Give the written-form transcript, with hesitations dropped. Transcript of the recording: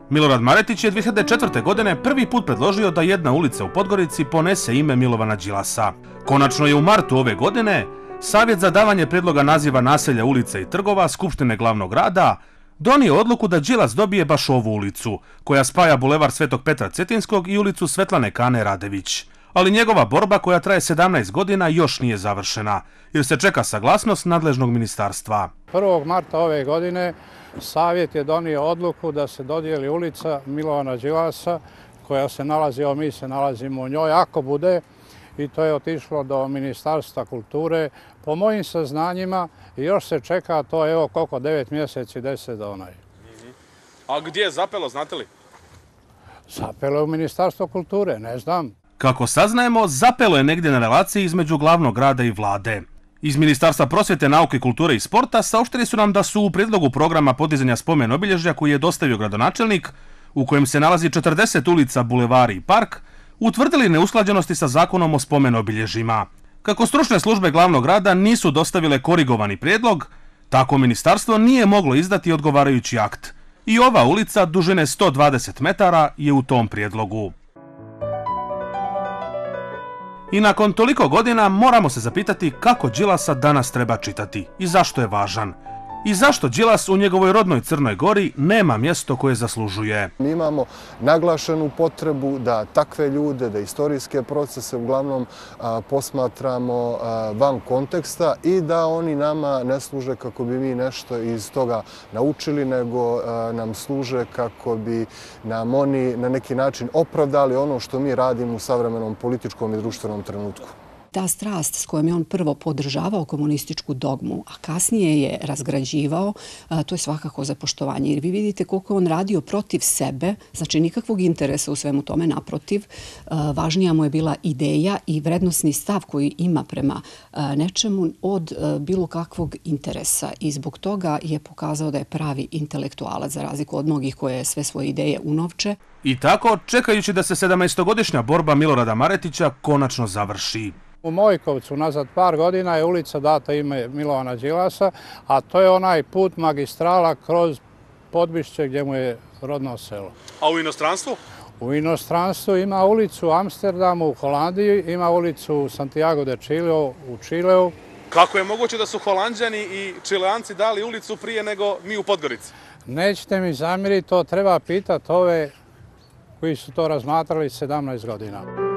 Milorad Maretić je 2004. godine prvi put predložio da jedna ulica u Podgorici ponese ime Milovana Đilasa. Konačno je u martu ove godine Savjet za davanje prijedloga naziva naselja, ulica i trgova Skupštine glavnog grada donio odluku da Đilas dobije baš ovu ulicu, koja spaja bulevar Svetog Petra Cetinskog i ulicu Svetlane Kane Radević. Ali njegova borba, koja traje 17 godina, još nije završena, jer se čeka saglasnost nadležnog ministarstva. 1. marta ove godine Savjet je donio odluku da se dodijeli ulica Milovana Đilasa, koja se nalazi, mi se nalazimo u njoj, ako bude, i to je otišlo do Ministarstva kulture. Po mojim saznanjima još se čeka to, evo koliko, 9 mjeseci, 10 dana. A gdje je zapelo, znate li? Zapelo je u Ministarstvo kulture, ne znam. Kako saznajemo, zapelo je negdje na relaciji između glavnog grada i vlade. Iz Ministarstva prosvjete, nauke, kulture i sporta saopštili su nam da su u prijedlogu programa podizanja spomen obilježja koji je dostavio gradonačelnik, u kojem se nalazi 40 ulica, bulevari i park, utvrdili neusklađenosti sa zakonom o spomen obilježjima. Kako stručne službe glavnog grada nisu dostavile korigovani prijedlog, tako ministarstvo nije moglo izdati odgovarajući akt. I ova ulica dužine 120 metara je u tom prijedlogu. I nakon toliko godina moramo se zapitati kako Đilasa danas treba čitati i zašto je važan. I zašto Đilas u njegovoj rodnoj Crnoj Gori nema mjesto koje zaslužuje. Mi imamo naglašenu potrebu da takve ljude, da istorijske procese uglavnom posmatramo van konteksta i da oni nama ne služe kako bi mi nešto iz toga naučili, nego nam služe kako bi nam oni na neki način opravdali ono što mi radimo u savremenom političkom i društvenom trenutku. Ta strast s kojom je on prvo podržavao komunističku dogmu, a kasnije je razgrađivao, to je svakako za poštovanje. Jer vi vidite koliko on radio protiv sebe, znači nikakvog interesa u svemu tome, naprotiv. Važnija mu je bila ideja i vrednosni stav koji ima prema nečemu od bilo kakvog interesa. I zbog toga je pokazao da je pravi intelektualac, za razliku od mnogih koje sve svoje ideje unovče. I tako, čekajući da se 17-godišnja borba Milorada Maretića konačno završi. U Mojkovcu nazad par godina je ulica data ime Milovana Đilasa, a to je onaj put magistrala kroz Podbišće gdje mu je rodno selo. A u inostranstvu? U inostranstvu ima ulicu u Amsterdamu, u Holandiji, ima ulicu u Santiago de Chileu, u Čileu. Kako je moguće da su Holanđani i Čileanci dali ulicu prije nego mi u Podgorici? Nećete mi zamjeriti, to treba pitati ove koji su to razmatrali 17 godina.